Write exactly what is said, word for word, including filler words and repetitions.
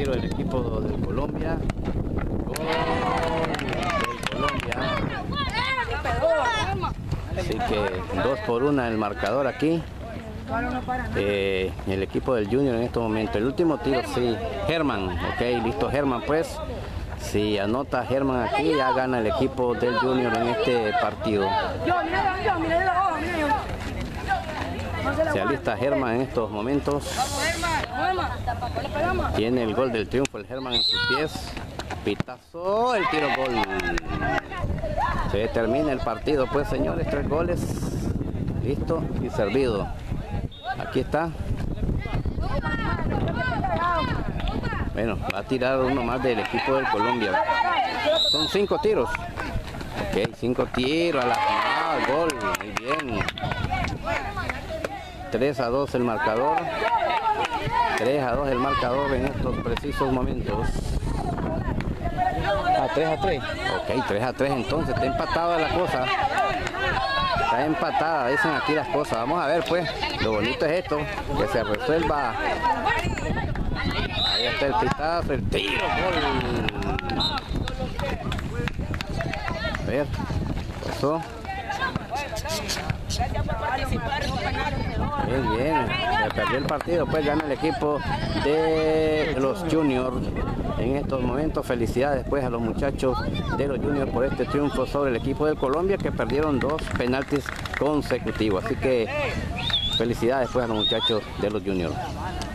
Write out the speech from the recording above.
tiro del equipo del Colombia. Gol del Colombia. Así que dos por una el marcador aquí. Eh, el equipo del Junior en estos momentos. El último tiro, sí. Germán, ok, listo Germán pues. Si anota Germán aquí, ya gana el equipo del Junior en este partido. Se alista Germán en estos momentos. Tiene el gol del triunfo el Germán en sus pies. Pitazo, el tiro gol. Se termina el partido pues, señores, tres goles. Listo y servido. Aquí está. Bueno, va a tirar uno más del equipo del Colombia. Son cinco tiros. Ok, cinco tiros a la final. Gol, muy bien. tres a dos el marcador. tres a dos el marcador en estos precisos momentos. Ah, tres a tres. Ok, tres a tres entonces. Está empatada la cosa. Está empatada, dicen aquí las cosas. Vamos a ver pues. Lo bonito es esto. Que se resuelva. Ahí está el pitazo, el tiro, gol. A ver, pasó. Bien, bien, se perdió el partido, pues gana el equipo de los Juniors. En estos momentos, felicidades pues a los muchachos de los Juniors por este triunfo sobre el equipo de Colombia, que perdieron dos penaltis consecutivos. Así que felicidades pues a los muchachos de los Juniors.